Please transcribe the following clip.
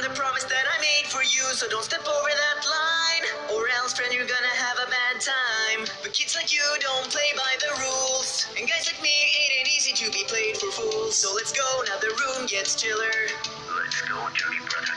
the promise that I made for you, so don't step over that line, or else, friend, you're gonna have a bad time. But kids like you don't play by the rules, and guys like me, ain't it easy to be played for fools. So let's go, now the room gets chiller. Let's go, Judy brother.